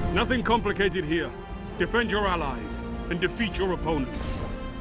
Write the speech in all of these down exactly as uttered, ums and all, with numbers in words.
Nothing complicated here. Defend your allies and defeat your opponents.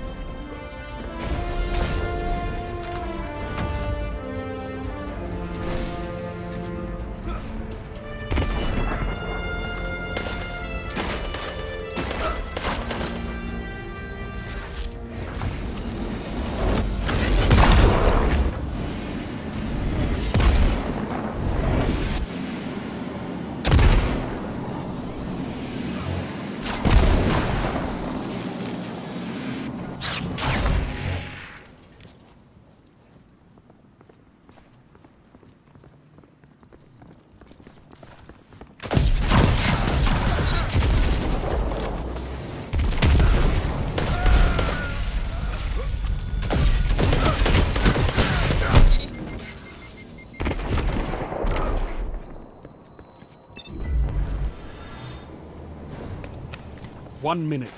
One minute.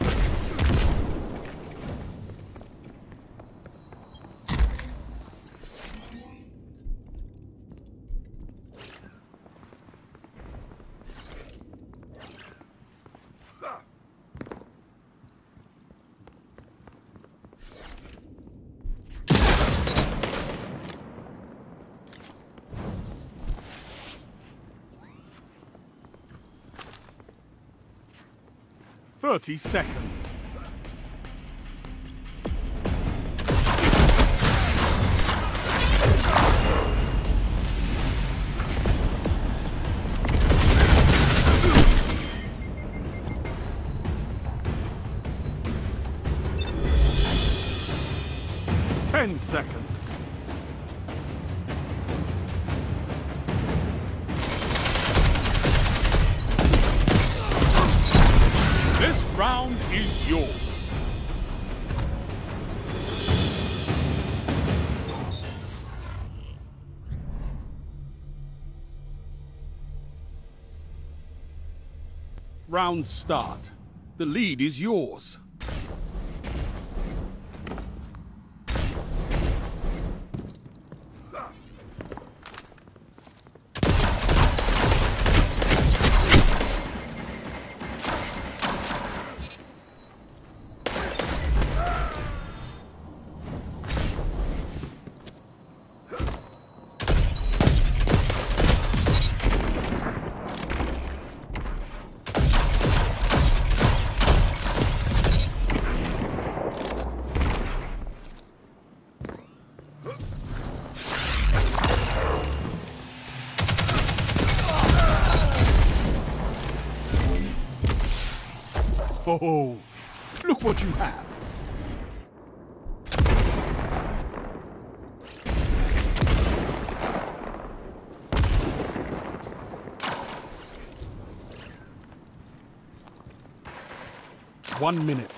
Thirty seconds. Ten seconds. Round is yours. Round start. The lead is yours. Oh, look what you have. One minute.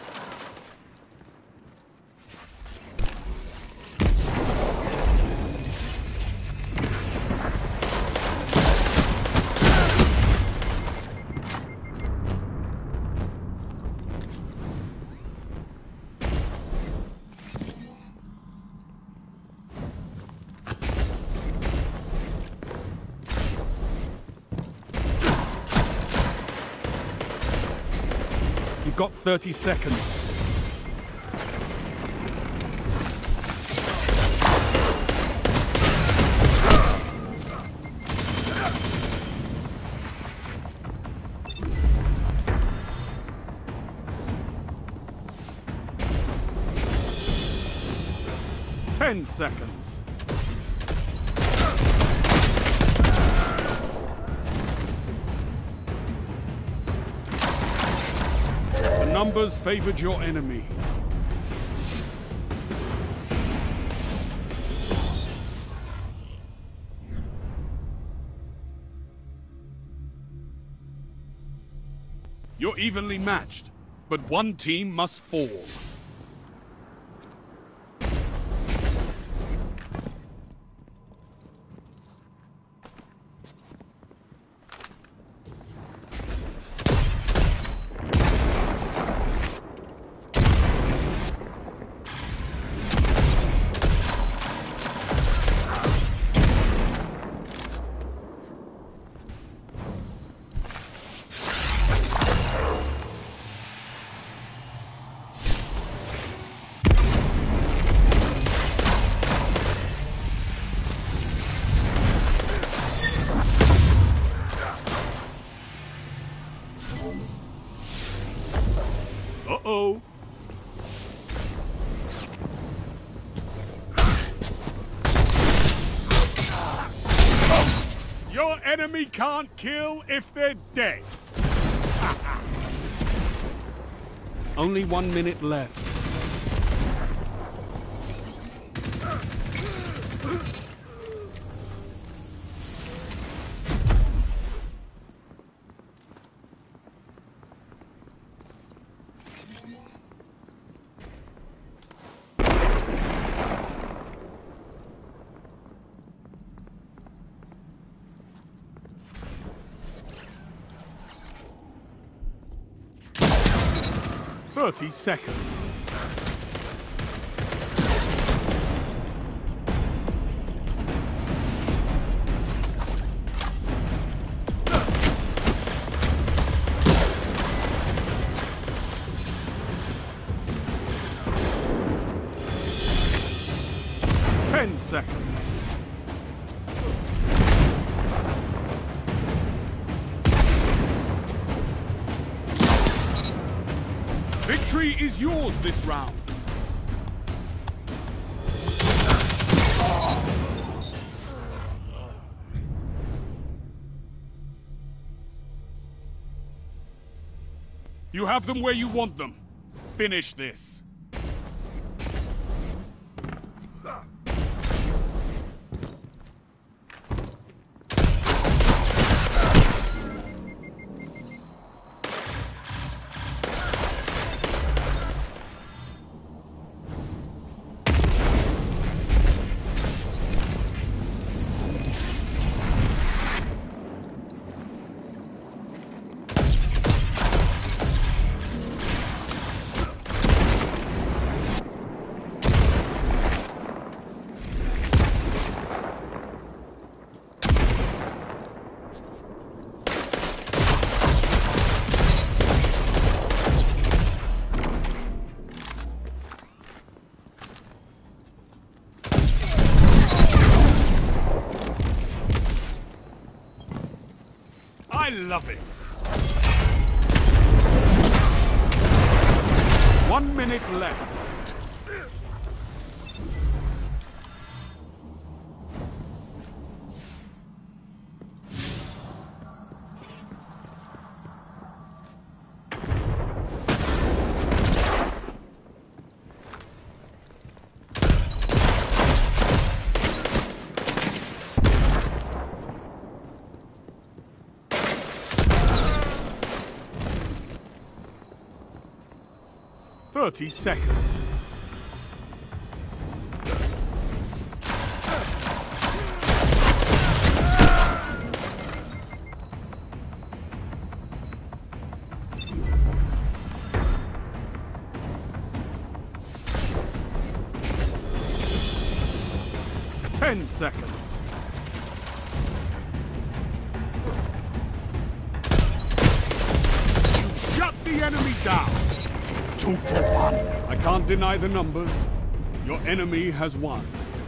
You've got thirty seconds. Ten seconds. Numbers favored your enemy. You're evenly matched, but one team must fall. Uh-oh. Your enemy can't kill if they're dead. Only one minute left. Thirty seconds. Ten seconds. Victory is yours this round. You have them where you want them. Finish this. I love it. One minute left. Thirty seconds. Ten seconds. You shut the enemy down. Two for one. I can't deny the numbers. Your enemy has won.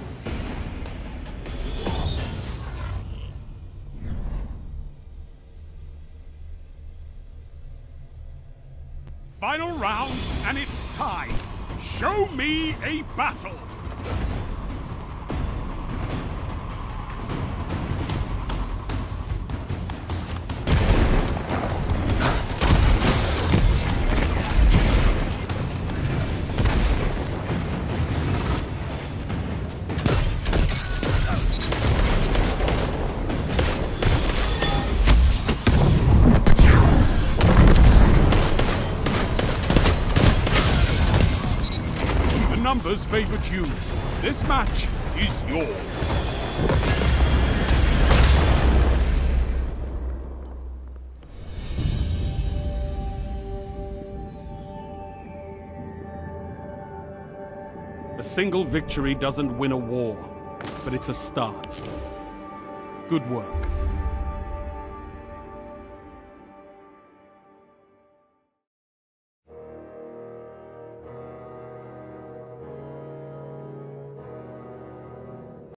Final round, and it's time. Show me a battle. Numbers favored you. This match is yours. A single victory doesn't win a war, but it's a start. Good work.